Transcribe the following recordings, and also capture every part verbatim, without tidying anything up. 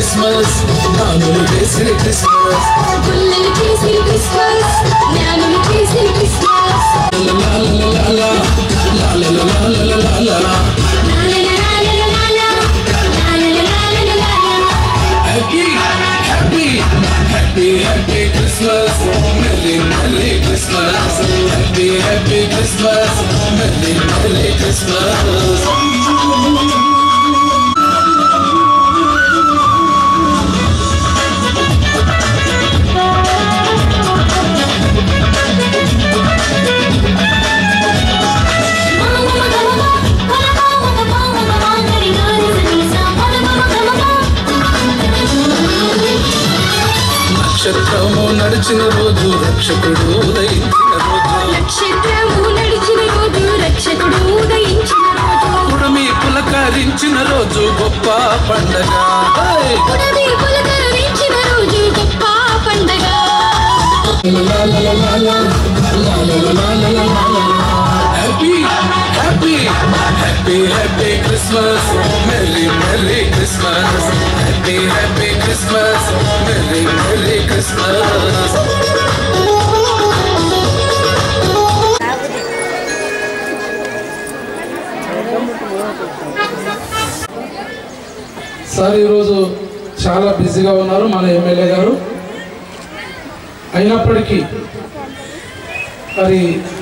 Christmas, Nanulu Kesi Christmas, Kullal Kesi Christmas, Nanulu Kesi Christmas. La la la la la, la la la la la la la, la la la la la la, la la la la la la. Happy, happy, happy, happy Christmas, Merry Merry Christmas, Happy Happy Christmas, Merry Merry Christmas. నక్షత్రము నడిచిన రోజు రక్షకుడు ఉదయించిన రోజు నక్షత్రము నడిచిన రోజు రక్షకుడు ఉదయించిన రోజు ఉడమి పులకరించిన రోజు గొప్ప పండగ ఉడమి పులకరించిన రోజు గొప్ప పండగ happy happy happy happy Christmas merry merry Christmas happy happy Christmas merry merry Christmas. Sir ఈరోజు చాలా బిజీగా ఉన్నారు మన ఎమ్మెల్యే గారు. అయినప్పటికీ మరి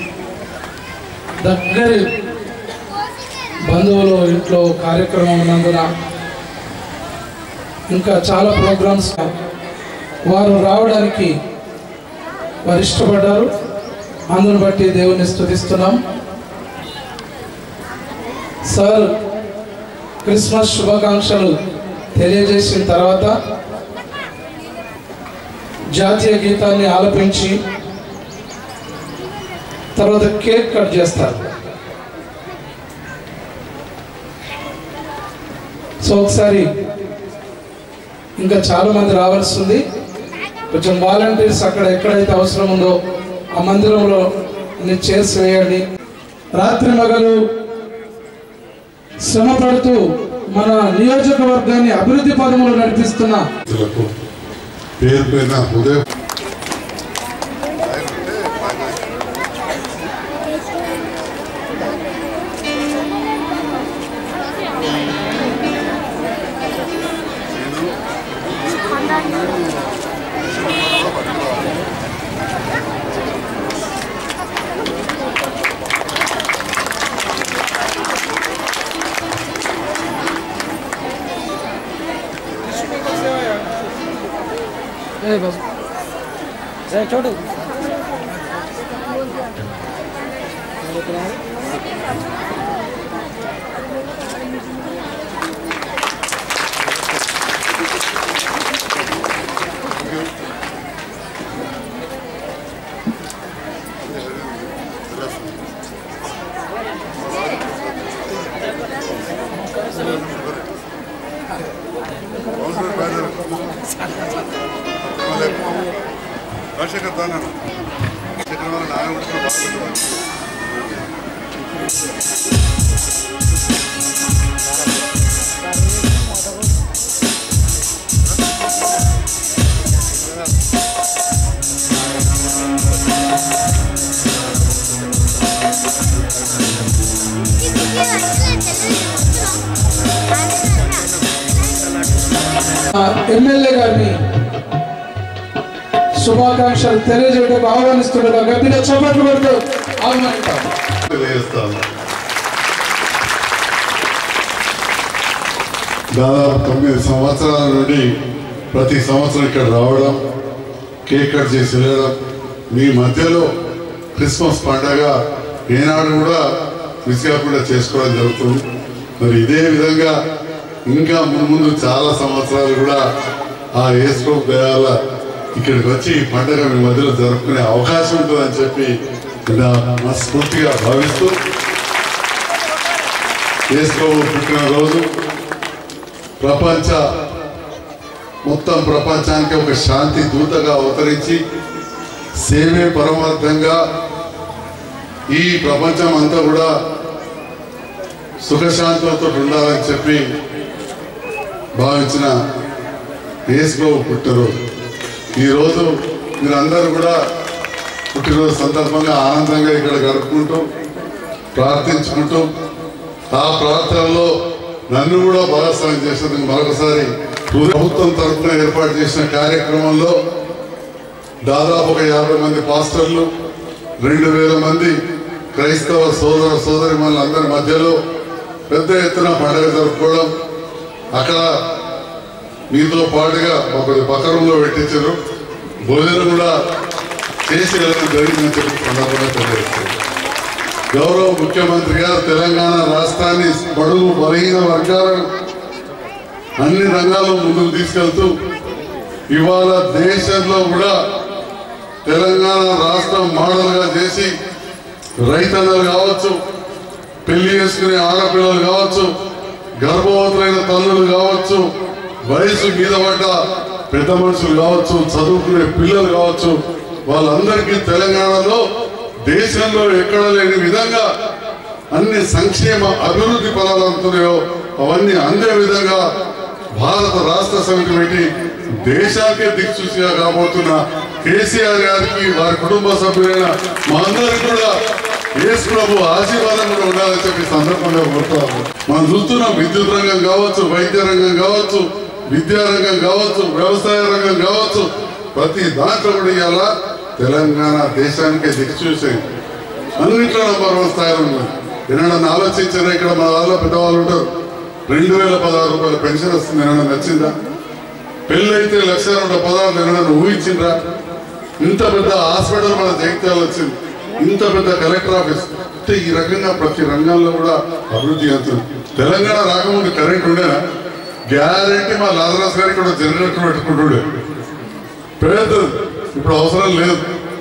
దగ్గరి బంధువులు ఇంట్లో కార్యక్రమం ఉన్నందున ఇంకా చాలా ప్రోగ్రామ్స్ వారు రావడానికి వారు ఇష్టపడ్డారు. అందును బట్టి దేవుని స్తుతిస్తున్నాం. సార్ క్రిస్మస్ శుభాకాంక్షలు తెలియజేసిన తర్వాత జాతీయ గీతాన్ని ఆలపించి తర్వాత కేక్ కట్ చేస్తారు. సో ఒకసారి ఇంకా చాలా మంది రావాల్సి ఉంది. కొంచెం వాలంటీర్స్ అక్కడ ఎక్కడైతే అవసరం ఉందో ఆ మందిరంలో చేసి వేయండి. రాత్రి మగలు శ్రమ పడుతూ మన నియోజకవర్గాన్ని అభివృద్ధి పదములు నడిపిస్తున్న పేరు పైన ఉదయం छोड़ो రాజశేఖర్ దానా చక్రవర్తి నారాయణ ఎమ్మెల్యే గారిని శుభాకాంక్షలు తెలియజేయడానికి ఆహ్వానిస్తుండగా గట్టిగా చప్పట్లు కొడుతూ ఆహ్వానిస్తాను. దాదాపు తొమ్మిది సంవత్సరాల నుండి ప్రతి సంవత్సరం ఇక్కడ రావడం, కేక్ కట్ చేసి వెళ్ళడం, మీ మధ్యలో క్రిస్మస్ పండగ ఏనాడు కూడా మిస్ కాకుండా చేసుకోవడం జరుగుతుంది. మరి ఇదే విధంగా ఇంకా ముందు ముందు చాలా సంవత్సరాలు కూడా ఆ యేసు దయాల ఇక్కడికి వచ్చి ఈ పండుగ మీ మధ్యలో జరుపుకునే అవకాశం ఉంటుందని చెప్పి నా మనస్ఫూర్తిగా భావిస్తూ యేసు పుట్టినరోజు ప్రపంచ మొత్తం ప్రపంచానికి ఒక శాంతి దూతగా అవతరించి సేవే పరమార్థంగా ఈ ప్రపంచం అంతా కూడా సుఖశాంతులతో ఉండాలని చెప్పి భావించిన యేసు బాబు పుట్టినరోజు. ఈరోజు మీరందరూ కూడా పుట్టినరోజు సందర్భంగా ఆనందంగా ఇక్కడ గడుపుకుంటూ ప్రార్థించుకుంటూ ఆ ప్రార్థనలో నన్ను కూడా భాగస్వామ్యం చేసేందుకు మరొకసారి ప్రభుత్వం తరఫున ఏర్పాటు చేసిన కార్యక్రమంలో దాదాపు ఒక యాభై మంది పాస్టర్లు, రెండు వేల మంది క్రైస్తవ సోదర సోదరి మనందరి మధ్యలో పెద్ద ఎత్తున పండుగ జరుపుకోవడం, అక్కడ మీతో పాటుగా ఒక పక్క రూమ్లో పెట్టించారు, భోజనం కూడా చేసి వెళ్ళడం జరిగిందని చెప్పి సందర్భంగా తెలియజేస్తారు. గౌరవ ముఖ్యమంత్రి గారు తెలంగాణ రాష్ట్రాన్ని బడుగు బలహీన వర్గాలను అన్ని రంగాల్లో ముందుకు తీసుకెళ్తూ ఇవాళ దేశంలో కూడా తెలంగాణ రాష్ట్రం మోడల్గా చేసి రైతన్నలు కావచ్చు, పెళ్లి చేసుకునే ఆడపిల్లలు కావచ్చు, గర్భవతులైన తల్లులు కావచ్చు, వయసు మీద పడ్డ పెద్ద మనుషులు కావచ్చు, చదువుకునే పిల్లలు కావచ్చు, వాళ్ళందరికీ తెలంగాణలో దేశంలో ఎక్కడ లేని విధంగా అన్ని సంక్షేమ అభివృద్ధి ఫలాలు అందుతున్నాయో అవన్నీ అందే విధంగా భారత రాష్ట్ర సమితి పెట్టి దేశానికే దిక్సూచిగా కాబోతున్న కేసీఆర్ గారికి, వారి కుటుంబ సభ్యులైన మా అందరికీ కూడా యేసు ప్రభు ఆశీర్వాదం కూడా ఉండాలని చెప్పి సందర్భంగా కోరుతాము. మనం చూస్తున్నాం విద్యుత్ రంగం కావచ్చు, వైద్య రంగం కావచ్చు, విద్యారంగం కావచ్చు, వ్యవసాయ రంగం కావచ్చు, ప్రతి దాంట్లో కూడా ఇవాళ తెలంగాణ దేశానికే దిక్సూచి అన్నింటిలో నంబర్ వన్ స్థాయిలో ఉంది. ఏమైనా ఆలోచించారా? ఇక్కడ మన వాళ్ళ పెద్దవాళ్ళు ఉంటారు, రెండు వేల పదహారు రూపాయల పెన్షన్ వస్తుంది, ఏమైనా నచ్చిందా? పెళ్ళి అయితే లక్ష రెండు పదహారు ఏమైనా ఊహించిండ్రా? ఇంత పెద్ద హాస్పిటల్ మన జగిత్యాల వచ్చింది, ఇంత పెద్ద కలెక్టర్ ఆఫీస్, అంటే ఈ రకంగా ప్రతి రంగంలో కూడా అభివృద్ధి అవుతుంది. తెలంగాణ రాకముందు కరెంట్ ఉండేనా? గ్యారెంటీ మా లాజరస్ గారికి కూడా జనరేటర్ పెట్టుకుంటుండే పేద. ఇప్పుడు అవసరం లేదు,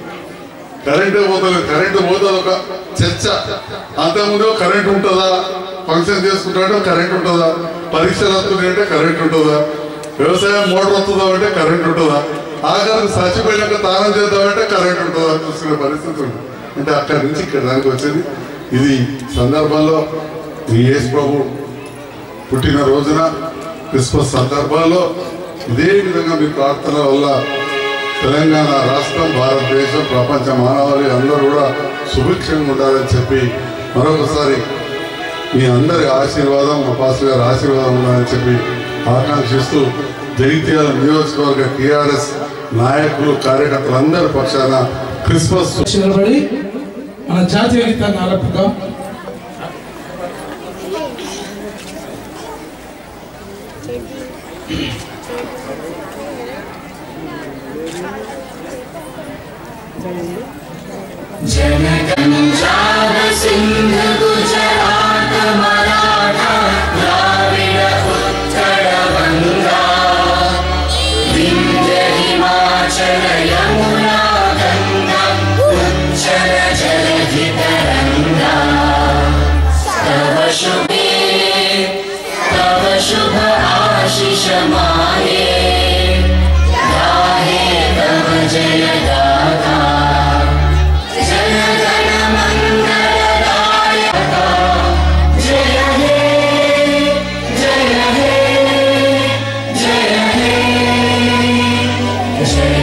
కరెంటే పోతుంది. కరెంటు పోతుంది ఒక చర్చ. అంతకుముందు కరెంట్ ఉంటుందా, ఫంక్షన్ చేసుకుంటాడంటే కరెంట్ ఉంటుందా, పరీక్షలు వస్తుంది అంటే కరెంట్ ఉంటుందా, వ్యవసాయం మోటార్ వస్తుందా అంటే కరెంట్ ఉంటుందా, ఆఖరికి చచ్చిపోయినాక తానం చేద్దామంటే కరెంట్ ఉంటుందా చూసుకునే పరిస్థితి ఉంది. అంటే అక్కడి నుంచి ఇక్కడ దానికి వచ్చేది. ఇది సందర్భంలో ఈ యేసు ప్రభు పుట్టిన రోజున క్రిస్మస్ సందర్భాల్లో ఇదే విధంగా మీ ప్రార్థనల వల్ల తెలంగాణ రాష్ట్రం, భారతదేశం, ప్రపంచ మానవాళి అందరూ కూడా సుభిక్షంగా ఉండాలని చెప్పి మరొకసారి మీ అందరి ఆశీర్వాదం, మా పాస్ గారి ఆశీర్వాదం ఉండాలని చెప్పి ఆకాంక్షిస్తూ జగిత్యాల నియోజకవర్గ టీఆర్ఎస్ నాయకులు, కార్యకర్తలందరి పక్షాన క్రిస్మస్ నిలబడి మన జాతీయ గీతాన్ని ఆలపిద్దాం. పంజాబ్ సింధ్ గుజరాత్ మరాఠా ద్రావిడ ఉత్తర వంగా వింధ్య హిమాచల యమునా గంగా ఉచ్చల జలధి తరంగా తవ శుభే తవ శుభ ఆశిష మాహే గాహే తవ జయ గాథా जय